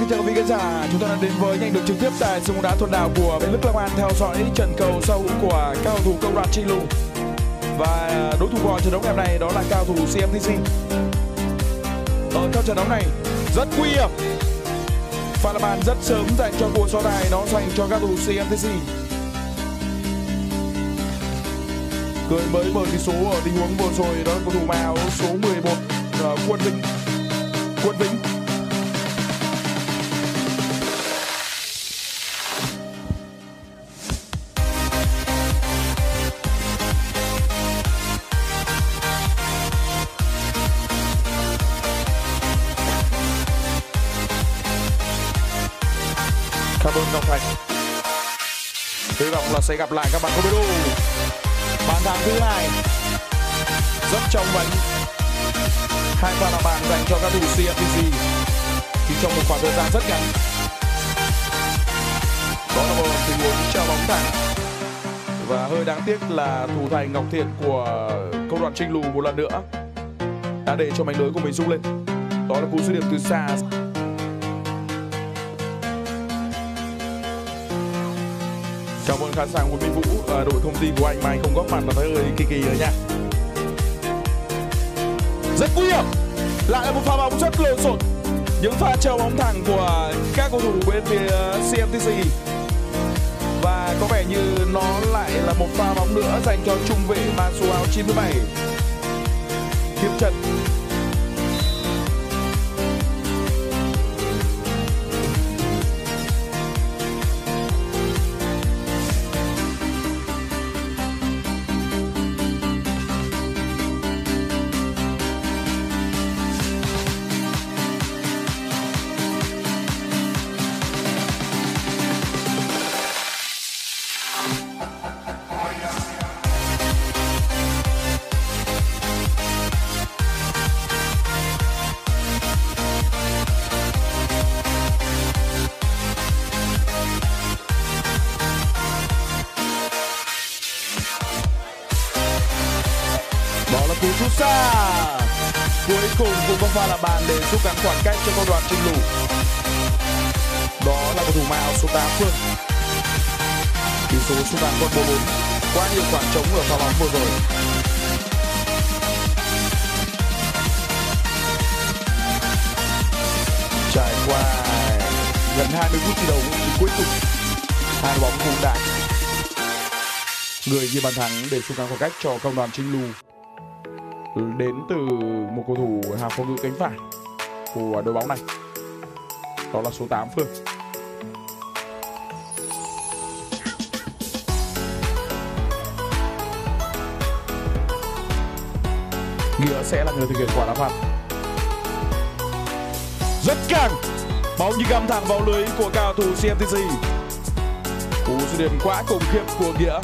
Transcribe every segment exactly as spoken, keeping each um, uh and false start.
chào quý vị khán giả, chúng ta đang đến với nhanh được trực tiếp tại sân bóng đá Thuận Đảo của Bến Lức Long An theo dõi trận cầu sau của các cầu thủ Công đoàn Trinh Lù và đối thủ của trận đấu ngày hôm nay đó là cao thủ xê em tê xê. Ở trong trận đấu này rất nguy hiểm, pha là bàn rất sớm dành cho cuộc so tài nó dành cho các cầu thủ xê em tê xê. Người mới mở tỷ số ở tình huống vừa rồi đó là cầu thủ mặc áo số mười một uh, Quân Vinh. Quân Vinh. Cảm ơn Ngọc Thành. Hy vọng là sẽ gặp lại các bạn Kobedo. Bàn thắng thứ hai rất trong vánh, hai pha là bàn dành cho các thủ xê em tê xê chỉ trong một khoảng thời gian rất ngắn. Đó là một tình huống treo bóng thẳng và hơi đáng tiếc là thủ thành Ngọc Thiện của Công đoàn Trinh Lù một lần nữa đã để cho mảnh lưới của mình rung lên. Đó là cú dứt điểm từ xa. Chào mừng khán giả của Minh Vũ, à, đội thông tin của anh mà anh không góp mặt là thấy hơi kỳ kỳ rồi nha. Rất nguy hiểm, lại là một pha bóng rất lộn xộn, những pha treo bóng thẳng của các cầu thủ bên phía xê em tê xê và có vẻ như nó lại là một pha bóng nữa dành cho trung vệ mang số áo chín mươi bảy Khiêm Trần. Đó là cú sút xa cuối cùng cũng có pha là bàn để rút ngắn khoảng cách cho Công đoàn Trinh Lù. Đó là cầu thủ mặc áo số tám Phương. Tỷ số sút ngắn còn bốn bốn, quá nhiều khoảng trống ở pha bóng vừa rồi. Trải qua gần hai mươi phút thi đấu thì cuối cùng hai bóng cũng đã người ghi bàn thắng để rút ngắn khoảng cách cho Công đoàn Trinh Lù đến từ một cầu thủ hàng phòng ngự cánh phải của đội bóng này, đó là số tám Phương. Nghĩa sẽ là người thực hiện quả đá phạt. Rất căng, bóng như găm thẳng vào lưới của cao thủ xê em tê xê. Cú dứt điểm quá khủng khiếp của Nghĩa.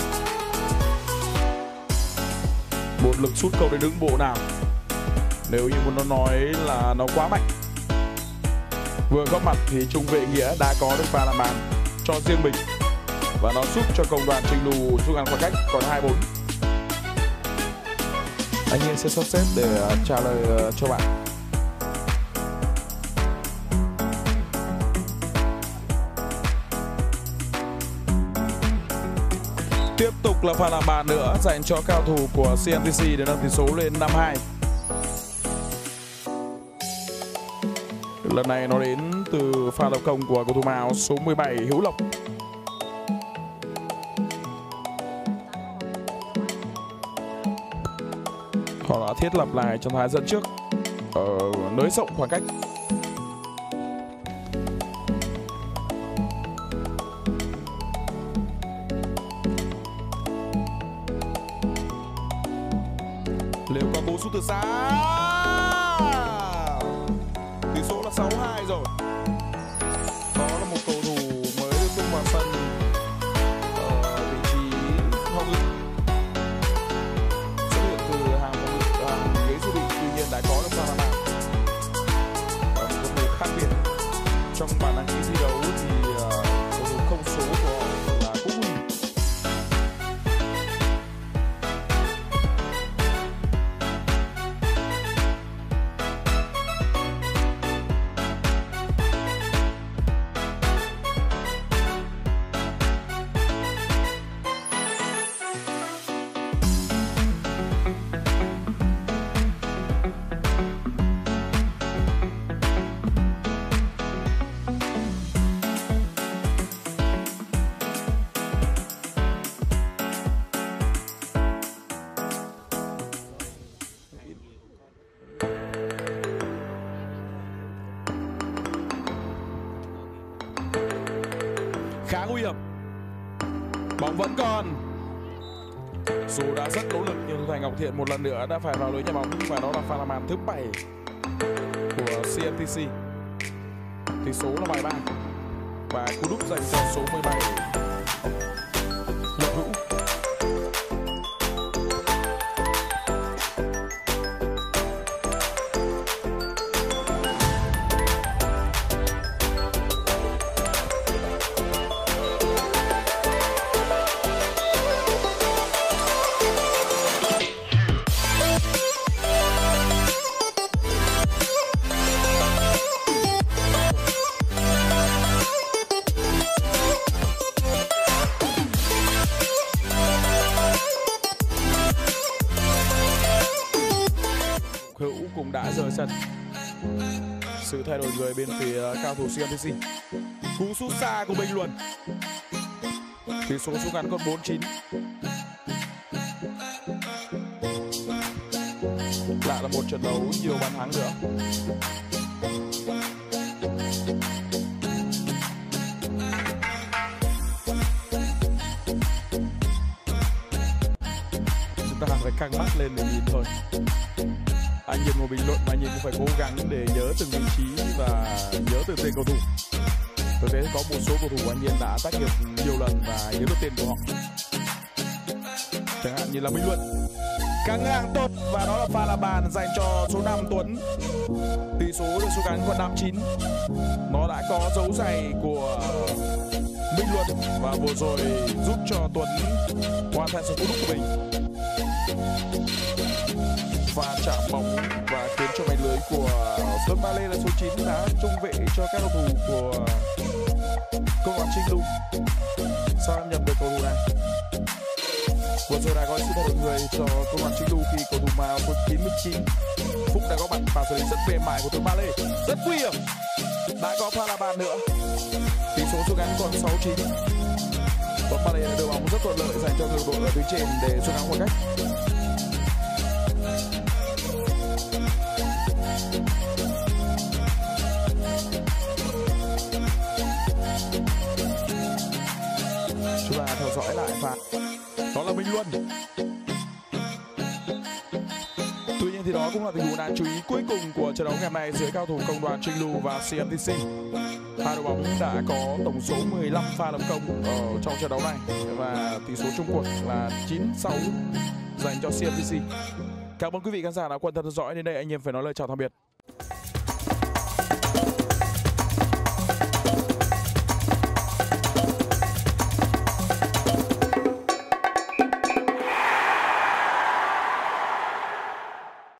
Một lực sút cầu đến đứng bộ nào, nếu như muốn nó nói là nó quá mạnh. Vừa góp mặt thì trung vệ Nghĩa đã có được pha làm bàn cho riêng mình và nó giúp cho Công đoàn Trinh Lù rút ngắn khoảng cách còn hai bốn. Anh Yên sẽ sắp xếp để trả lời cho bạn. Tiếp tục là pha làm bàn nữa dành cho cao thủ của xê em tê xê để nâng tỷ số lên năm hai. Lần này nó đến từ pha lập công của cầu thủ áo số mười bảy Hữu Lộc. Họ đã thiết lập lại trạng thái dẫn trước ở nới rộng khoảng cách. Liệu có cú sút từ xa, tỷ số là sáu hai rồi. Đó là một cầu thủ mới được tung vào sân ở vị trí phòng ngự, xuất hiện từ hàng phòng ngự, hàng ghế dự bị, tuy nhiên đã có được pha làm bàn. Một cầu thủ khác biệt trong bản đăng ký thi đấu thì uh, cầu thủ không số của họ là Quốc Huy. khá nguy hiểm. Bóng vẫn còn. Dù đã rất nỗ lực nhưng Thành Ngọc Thiện một lần nữa đã phải vào lưới nhà bóng, và đó là pha làm bàn thứ bảy của xê em tê xê. Tỷ số là bảy ba và cú đúp dành cho số mười bảy Lập Hữu. Hữu cũng đã rời sân. Sự thay đổi người bên phía cao thủ xê em tê xê. Cú sút xa của Bình Luận. Tỷ số rút ngắn còn bốn chín. Lại là một trận đấu nhiều bàn thắng nữa. Chúng ta phải căng mắt lên để nhìn thôi. Anh nhìn một bình luận mà anh nhìn cũng phải cố gắng để nhớ từng vị trí và nhớ từng tên cầu thủ. Tôi thấy có một số cầu thủ anh Nhiên đã tác nghiệp nhiều lần và nhớ được tên của họ. Chẳng hạn như là Bình Luận. Căng ngang tốt và đó là pha làm bàn dành cho số năm Tuấn. Tỷ số được số gắn còn năm chín. Nó đã có dấu giày của Bình Luận và vừa rồi giúp cho Tuấn hoàn thành số cú đúp của mình. Và chạm bóng và khiến cho mảnh lưới của Tuấn Ba Lê là số chín đã trung vệ cho các cầu thủ của Công đoàn Trinh Lu. Sao em nhầm được cầu thủ này? Vừa rồi đã có sự thay đổi người cho Công đoàn Trinh Lu khi cầu thủ màu số chín mươi chín Phúc đã có mặt và xử lý rất mềm mại của Tuấn Ba Lê, rất nguy hiểm. Đã có pha là bàn nữa. Tỷ số số gắn còn sáu chín. Tuấn Ba Lê đã đưa bóng rất thuận lợi dành cho đội ở tuyến trên để số gắn khoảng cách. Chúng ta theo dõi lại pha. Đó là Bình Luận. Tuy nhiên thì đó cũng là tình huống đáng chú ý cuối cùng của trận đấu ngày hôm nay giữa cao thủ Công đoàn Trinh Lu và xê em tê xê. Hai đội bóng đã có tổng số mười lăm pha lập công ở trong trận đấu này và tỷ số chung cuộc là chín sáu dành cho xê em tê xê. Cảm ơn quý vị khán giả đã quan tâm theo dõi. Đến đây anh em phải nói lời chào tạm biệt.